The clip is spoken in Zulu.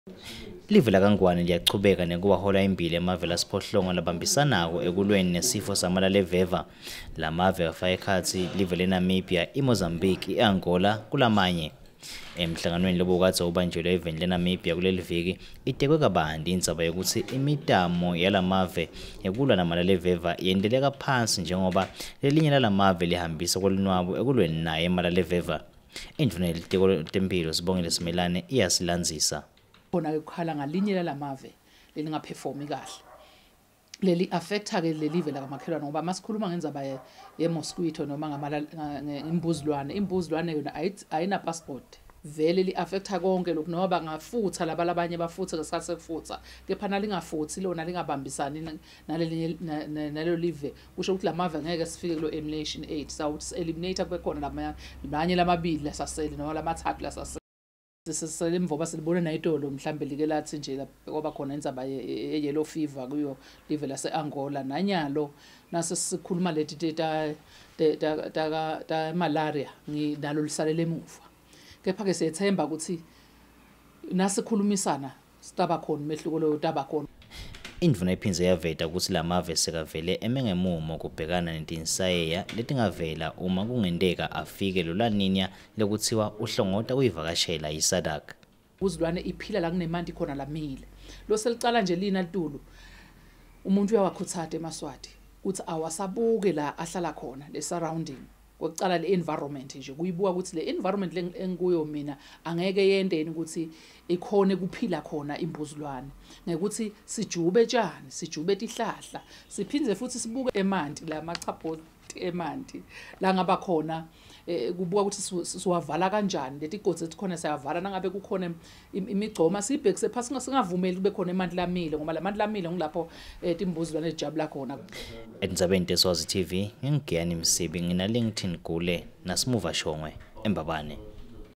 Live la kaNgwane liyachubeka nekuwahola impilo emave asiphohlongo labambisanako ekulweni nesifo samalaleVeva. La mave afaka ekhatsi live leNamibia, iMozambique, iAngola kulamanye. Emhlanganweni lobukatsi ubanjelwe eveni leNamibia kuleli viki itekwe kabanti indzaba yokuthi imitamo yalamave ekulwa namalaleVeva yenteleka phansi njengoba lelinye lalamave lihambisa kwelinwabo ekulweni naye emalaleVeva. Indvuna yelitiko tempilo Sibongile Simelane iyasilandzisa. Khona ukukhala ngalinye lalamave lelingaperformi kahle. Leli affecta ke lelive la kamakhelwane ngoba masikhuluma ngendzaba ye-mosquito noma ngembuzulwane. Imbuzulwane yona ayina passport. Vele li affecta konke lokho noma bangafutha labanye bafutha ngesikhathi sekufutha. Kepha nalingafuthi lona lingabambisani nalelo live. Kusho ukuthi lamave ngeke sifike kulo elimination 8. Sawuthi eliminate kube khona lamanye lamabili lasasele noma lamathathu lasasele. Sisemvoba silibone nayitolo mhlambe like lathi nje ngoba khona indzaba ye-yellow fever kuyo live lase-Angola nanyalo nase sikhuluma leti ta malaria nginalo lisalele emuva. Kepha ke siyethemba ukuthi nasikhulumisana sitaba khona mehluko lo taba khona. Indvuna iphindze yaveta ukuthi lamave sekavele emengemumo kubhekana netinsayeya letingavela uma kungenteka afike lolaninya lekuthiwa uhlongota kuyivakashela iSADC. Uzulwane iphila la kunemanti khona lamile. Lo selicala nje lina litulu. Umuntu uyawakhuthatha eMaswati ukuthi awasabuke la ahlala khona le surrounding. Kokucala le environment nje kuyibuka ukuthi le environment engikuyo mina angeke yendeni ukuthi ikhone kuphila khona imbuzulwane ngekuthi sijube tshani sijube tihlahla siphindze futhi sibuke emanti la machapoti emanti la ngaba khona kubuka ukuthi siwavala kanjani leti godzi ezikhona siyavala nangabe kukhona imigcoma sibhekise phasi singavumeli kube khona emanti lamile ngoba lamanti lamile ngilapho timbuzulwane ejabula khona. Endzabeni teSwazi TV ngingiyani Msibi ngina LinkedIn kule naSimuva Shongwe eMbabane.